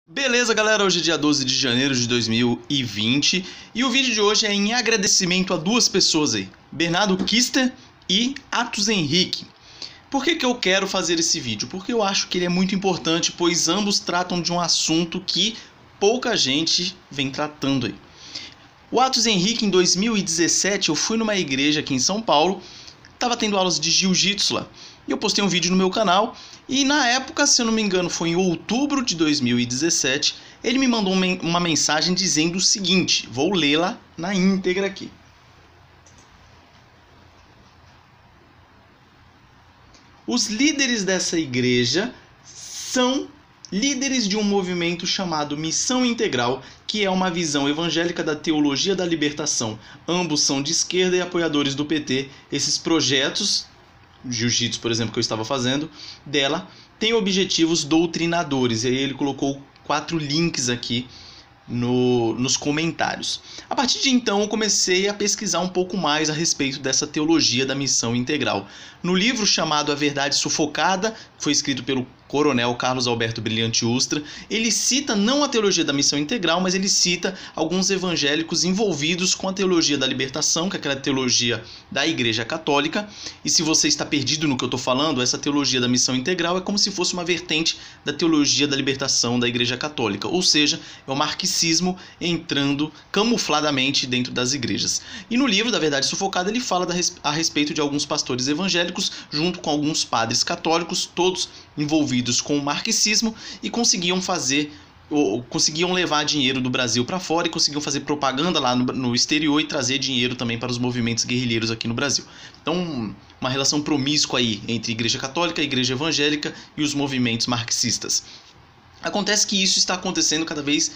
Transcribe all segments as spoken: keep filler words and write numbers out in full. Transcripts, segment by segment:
Beleza, galera, hoje é dia doze de janeiro de dois mil e vinte e o vídeo de hoje é em agradecimento a duas pessoas aí, Bernardo Kister e Atos Henrique. Por que que eu quero fazer esse vídeo? Porque eu acho que ele é muito importante, pois ambos tratam de um assunto que pouca gente vem tratando aí. O Atos Henrique, em dois mil e dezessete, eu fui numa igreja aqui em São Paulo, estava tendo aulas de jiu-jitsu lá, e eu postei um vídeo no meu canal, e na época, se eu não me engano, foi em outubro de dois mil e dezessete, ele me mandou uma mensagem dizendo o seguinte, vou lê-la na íntegra aqui. Os líderes dessa igreja são líderes de um movimento chamado Missão Integral, que é uma visão evangélica da teologia da libertação. Ambos são de esquerda e apoiadores do P T. Esses projetos, jiu-jitsu, por exemplo, que eu estava fazendo, dela, têm objetivos doutrinadores. E aí ele colocou quatro links aqui no, nos comentários. A partir de então eu comecei a pesquisar um pouco mais a respeito dessa teologia da missão integral. No livro chamado A Verdade Sufocada, que foi escrito pelo coronel Carlos Alberto Brilhante Ustra, ele cita não a teologia da missão integral, mas ele cita alguns evangélicos envolvidos com a teologia da libertação, que é aquela teologia da Igreja Católica. E se você está perdido no que eu estou falando, essa teologia da missão integral é como se fosse uma vertente da teologia da libertação da Igreja Católica, ou seja, é o marxismo entrando camufladamente dentro das igrejas. E no livro da Verdade Sufocada ele fala a respeito de alguns pastores evangélicos junto com alguns padres católicos, todos envolvidos com o marxismo, e conseguiam fazer ou conseguiam levar dinheiro do Brasil para fora e conseguiam fazer propaganda lá no, no exterior e trazer dinheiro também para os movimentos guerrilheiros aqui no Brasil. Então, uma relação promíscua aí entre Igreja Católica, Igreja Evangélica e os movimentos marxistas. Acontece que isso está acontecendo cada vez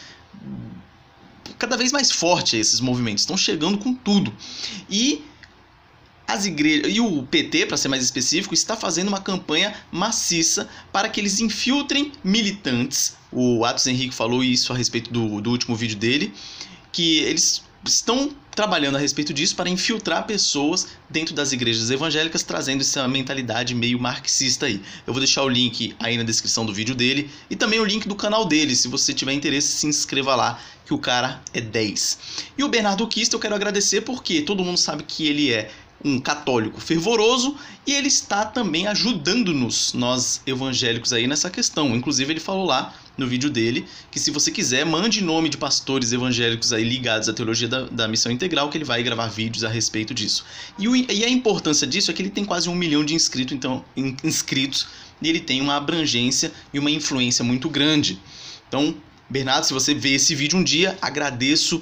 cada vez mais forte, esses movimentos estão chegando com tudo. E As igrejas, e o P T, para ser mais específico, está fazendo uma campanha maciça para que eles infiltrem militantes. O Atos Henrique falou isso a respeito do, do último vídeo dele, que eles estão trabalhando a respeito disso para infiltrar pessoas dentro das igrejas evangélicas, trazendo essa mentalidade meio marxista aí. Eu vou deixar o link aí na descrição do vídeo dele e também o link do canal dele. Se você tiver interesse, se inscreva lá, que o cara é dez. E o Bernardo Kister eu quero agradecer porque todo mundo sabe que ele é um católico fervoroso e ele está também ajudando-nos, nós evangélicos, aí nessa questão. Inclusive ele falou lá no vídeo dele que se você quiser, mande nome de pastores evangélicos aí ligados à teologia da, da missão integral, que ele vai gravar vídeos a respeito disso. E, o, e a importância disso é que ele tem quase um milhão de inscritos, então, inscritos, e ele tem uma abrangência e uma influência muito grande. Então, Bernardo, se você ver esse vídeo um dia, agradeço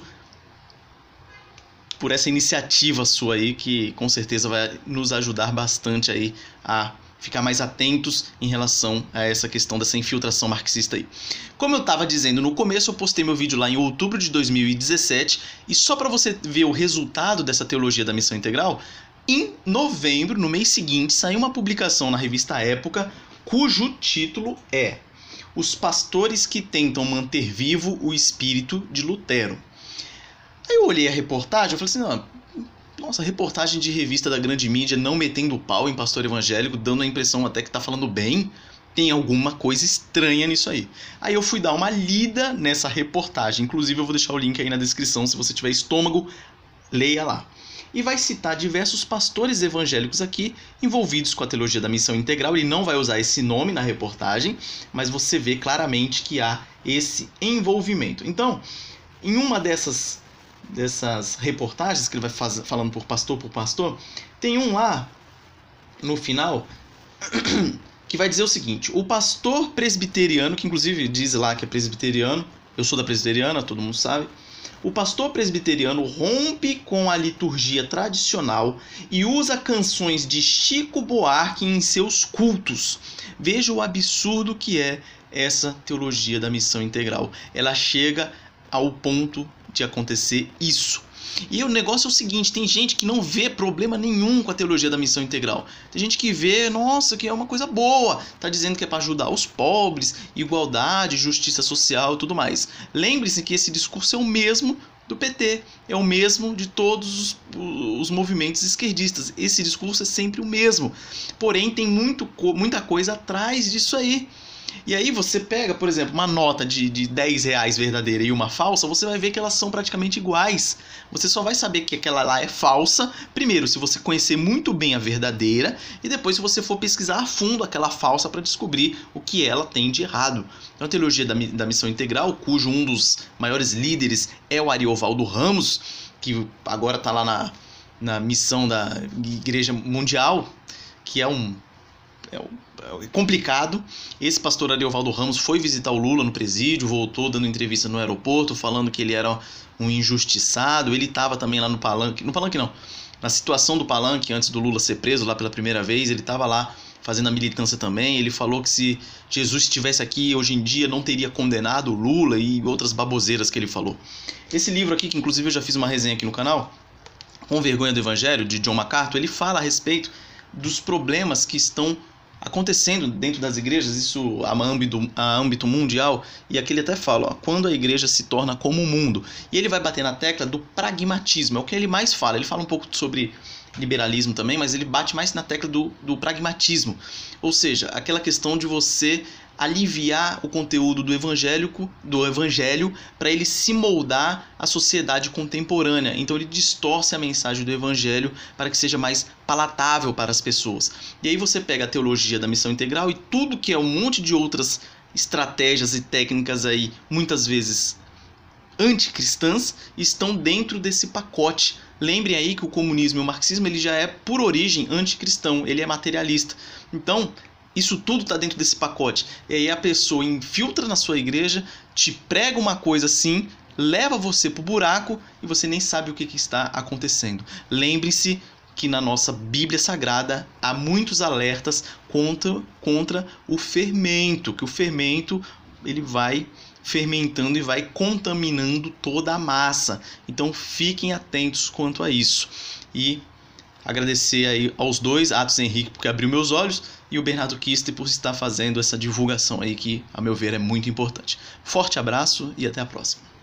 por essa iniciativa sua aí, que com certeza vai nos ajudar bastante aí a ficar mais atentos em relação a essa questão dessa infiltração marxista aí. Como eu estava dizendo no começo, eu postei meu vídeo lá em outubro de dois mil e dezessete, e só para você ver o resultado dessa teologia da missão integral, em novembro, no mês seguinte, saiu uma publicação na revista Época, cujo título é Os Pastores que Tentam Manter Vivo o Espírito de Lutero. Aí eu olhei a reportagem e falei assim, não, nossa, reportagem de revista da grande mídia não metendo pau em pastor evangélico, dando a impressão até que tá falando bem, tem alguma coisa estranha nisso aí. Aí eu fui dar uma lida nessa reportagem, inclusive eu vou deixar o link aí na descrição, se você tiver estômago, leia lá. E vai citar diversos pastores evangélicos aqui envolvidos com a teologia da missão integral. Ele não vai usar esse nome na reportagem, mas você vê claramente que há esse envolvimento. Então, em uma dessas dessas reportagens que ele vai faz, falando por pastor por pastor, tem um lá no final que vai dizer o seguinte: o pastor presbiteriano, que inclusive diz lá que é presbiteriano, eu sou da presbiteriana, todo mundo sabe, o pastor presbiteriano rompe com a liturgia tradicional e usa canções de Chico Buarque em seus cultos. Veja o absurdo que é essa teologia da missão integral. Ela chega ao ponto de acontecer isso. E o negócio é o seguinte, tem gente que não vê problema nenhum com a teologia da missão integral. Tem gente que vê, nossa, que é uma coisa boa, tá dizendo que é para ajudar os pobres, igualdade, justiça social e tudo mais. Lembre-se que esse discurso é o mesmo do P T, é o mesmo de todos os, os movimentos esquerdistas. Esse discurso é sempre o mesmo, porém tem muito, muita coisa atrás disso aí. E aí você pega, por exemplo, uma nota de, de dez reais verdadeira e uma falsa, você vai ver que elas são praticamente iguais. Você só vai saber que aquela lá é falsa, primeiro, se você conhecer muito bem a verdadeira, e depois se você for pesquisar a fundo aquela falsa para descobrir o que ela tem de errado. Então a teologia da, da missão integral, cujo um dos maiores líderes é o Ariovaldo Ramos, que agora está lá na, na missão da Igreja Mundial, que é um... É complicado. Esse pastor Ariovaldo Ramos foi visitar o Lula no presídio, voltou dando entrevista no aeroporto, falando que ele era um injustiçado. Ele estava também lá no palanque, no palanque não, na situação do palanque antes do Lula ser preso lá pela primeira vez, ele estava lá fazendo a militância também. Ele falou que se Jesus estivesse aqui hoje em dia não teria condenado o Lula e outras baboseiras que ele falou. Esse livro aqui, que inclusive eu já fiz uma resenha aqui no canal, Com Vergonha do Evangelho, de John MacArthur, ele fala a respeito dos problemas que estão acontecendo dentro das igrejas, isso a âmbito, a âmbito mundial, e aqui ele até fala, ó, quando a igreja se torna como o mundo. E ele vai bater na tecla do pragmatismo, é o que ele mais fala. Ele fala um pouco sobre liberalismo também, mas ele bate mais na tecla do, do pragmatismo. Ou seja, aquela questão de você aliviar o conteúdo do evangélico, do evangelho, para ele se moldar à sociedade contemporânea. Então ele distorce a mensagem do evangelho para que seja mais palatável para as pessoas. E aí você pega a teologia da missão integral e tudo que é um monte de outras estratégias e técnicas aí, muitas vezes anticristãs, estão dentro desse pacote. Lembrem aí que o comunismo e o marxismo ele já é por origem anticristão, ele é materialista. Então isso tudo está dentro desse pacote. E aí a pessoa infiltra na sua igreja, te prega uma coisa assim, leva você para o buraco e você nem sabe o que, que está acontecendo. Lembre-se que na nossa Bíblia Sagrada há muitos alertas contra, contra o fermento, que o fermento ele vai fermentando e vai contaminando toda a massa. Então fiquem atentos quanto a isso. E agradecer aí aos dois, Atos Henrique porque abriu meus olhos, e o Bernardo Kister por estar fazendo essa divulgação aí que, a meu ver, é muito importante. Forte abraço e até a próxima.